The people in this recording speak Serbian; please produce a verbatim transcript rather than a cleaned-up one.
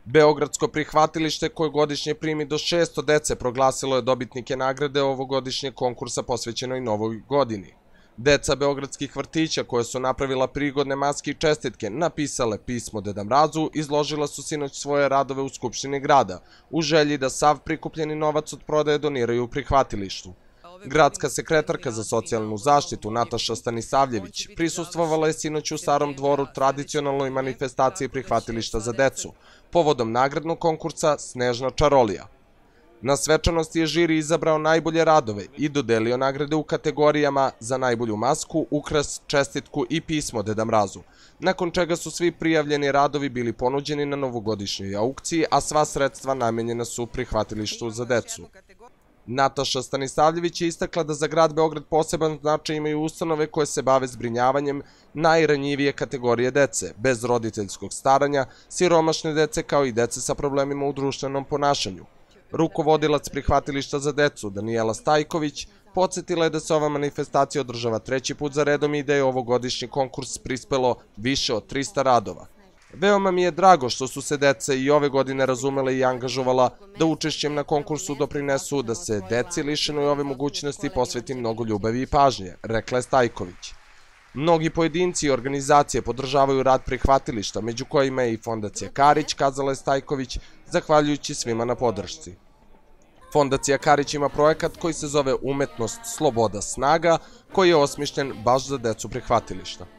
Beogradsko prihvatilište koje godišnje primi do šesto dece proglasilo je dobitnike nagrade ovogodišnjeg konkursa posvećenoj Novoj godini. Deca beogradskih vrtića koja su napravila prigodne maske i čestitke, napisale pismo Deda Mrazu, izložila su sinoć svoje radove u Skupštini grada, u želji da sav prikupljeni novac od prodaje doniraju u prihvatilištu. Gradska sekretarka za socijalnu zaštitu Nataša Stanisavljević prisustvovala je sinoć u Starom dvoru tradicionalnoj manifestaciji prihvatilišta za decu, povodom nagradnog konkursa Snežna čarolija. Na svečanosti je žiri izabrao najbolje radove i dodelio nagrade u kategorijama za najbolju masku, ukras, čestitku i pismo Deda Mrazu, nakon čega su svi prijavljeni radovi bili ponuđeni na novogodišnjoj aukciji, a sva sredstva namenjena su prihvatilištu za decu. Nataša Stanisavljević je istakla da za grad Beograd poseban značaj imaju ustanove koje se bave zbrinjavanjem najranjivije kategorije dece, bez roditeljskog staranja, siromašne dece kao i dece sa problemima u društvenom ponašanju. Rukovodilac prihvatilišta za decu Danijela Stajković podsjetila je da se ova manifestacija održava treći put za redom i da je ovogodišnji konkurs prispelo više od trista radova. Veoma mi je drago što su se deca i ove godine razumele i angažovala da učešćem na konkursu doprinesu da se deci lišenoj ove mogućnosti posveti mnogo ljubavi i pažnje, rekla je Stajković. Mnogi pojedinci i organizacije podržavaju rad prihvatilišta, među kojima je i Fondacija Karić, kazala je Stajković, zahvaljujući svima na podršci. Fondacija Karić ima projekat koji se zove Umetnost, sloboda, snaga, koji je osmišljen baš za decu prihvatilišta.